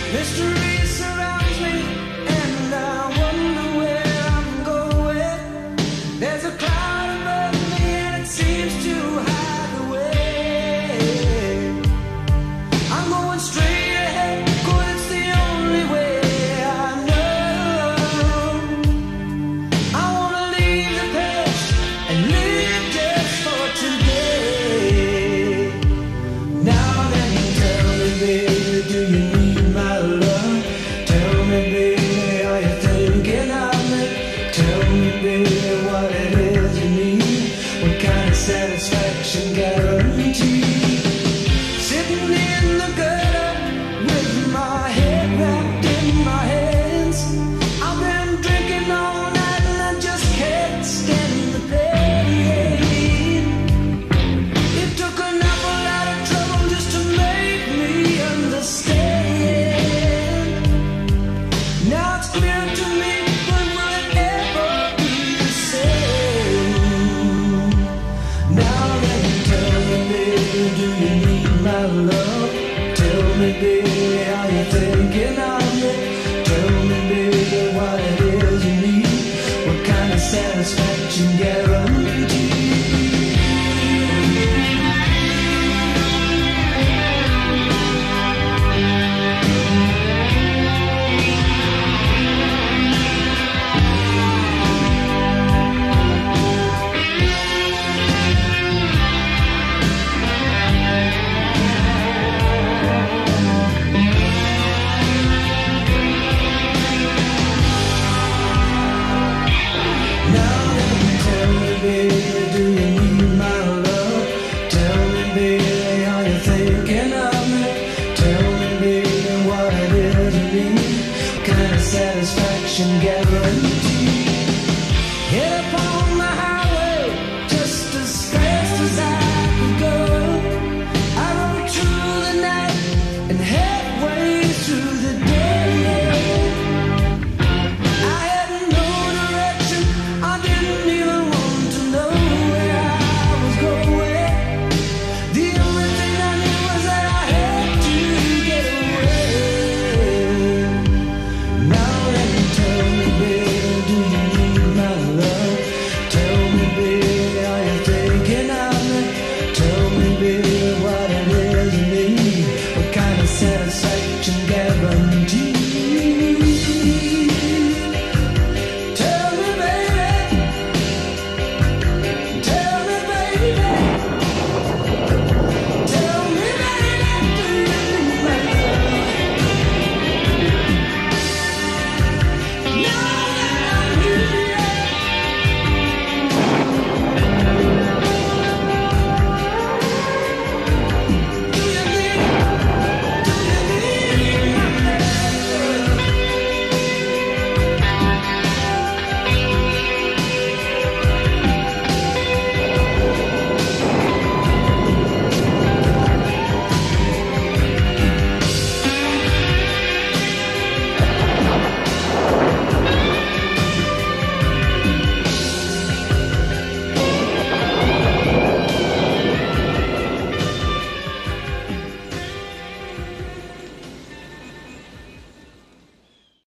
Mystery surrounds me, and I wonder where I'm going. There's a cloud above me, and it seems to hide the way. I'm going straight ahead, 'cause it's the only way I know. I wanna leave the past and live just for today. Now then, tell me, baby, do you need my love? Tell me, baby, are you thinking of me? Tell me, baby, what it is you need. What kind of satisfaction guaranteed? Sitting in the gutter with my head wrapped in my hands. I've been drinking all night and I just can't stand the pain. It took an awful lot of trouble just to make me understand. Now it's clear to me, but will it ever be the same? Now then, tell me, baby, do you need my love? Tell me, baby, are you thinking of me? Tell me, baby, what it is you need. What kind of satisfaction guaranteed? Now then, tell me, baby, do you need my love? Tell me, baby, are you thinking of me? Tell me, baby, what it is you need. Kind of satisfaction guaranteed.